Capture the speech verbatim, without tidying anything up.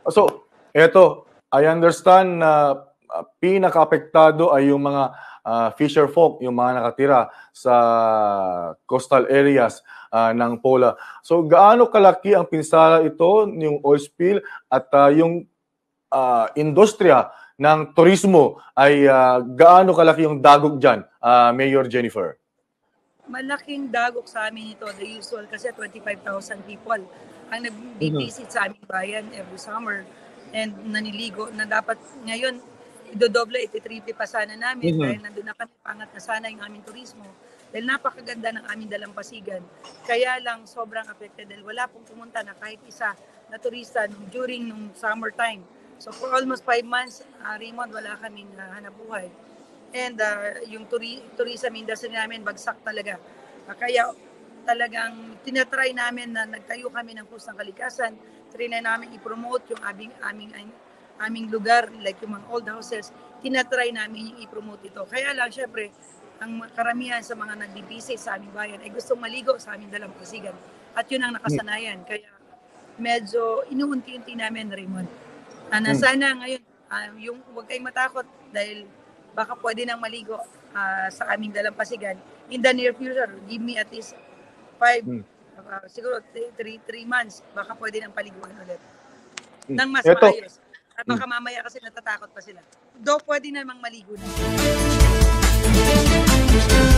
So, eto, I understand na uh, pinaka-apektado ay yung mga uh, fisher folk, yung mga nakatira sa coastal areas uh, ng Pola. So, gaano kalaki ang pinsala ito, yung oil spill at uh, yung uh, industriya ng turismo ay uh, gaano kalaki yung dagok dyan, uh, Mayor Jennifer? Malaking dagok sa amin ito, the usual, kasi twenty-five thousand people ang nag-visit sa aming bayan every summer and naniligo na dapat ngayon idodoble, ititriple pa sana namin mm-hmm. dahil nandun na kami, pangat na sana yung aming turismo dahil napakaganda ng aming dalampasigan. Kaya lang sobrang affected dahil wala pong pumunta na kahit isa na turista nung, during nung summertime. So for almost five months, uh, Raymond, wala kaming uh, hanapbuhay. And uh, yung turi- tourism industry namin bagsak talaga. Uh, kaya talagang tinatry namin na nagtayo kami ng kusang kalikasan, trinay namin i-promote yung aming, aming, aming lugar, like yung mga old houses, tinatry namin yung i-promote ito. Kaya lang, syempre, ang karamihan sa mga nagbibisit sa aming bayan ay gustong maligo sa aming dalampasigan. At yun ang nakasanayan. Kaya medyo inuunti-unti namin, Raymond. Uh, na sana ngayon, uh, yung huwag kayong matakot dahil baka pwede nang maligo uh, sa aming dalampasigan. In the near future, give me at least five, hmm. uh, siguro three, three months, baka pwede nang paliguan ulit. Hmm. Nang mas Ito. maayos. At baka hmm. mamaya kasi natatakot pa sila. Though pwede namang maligo na.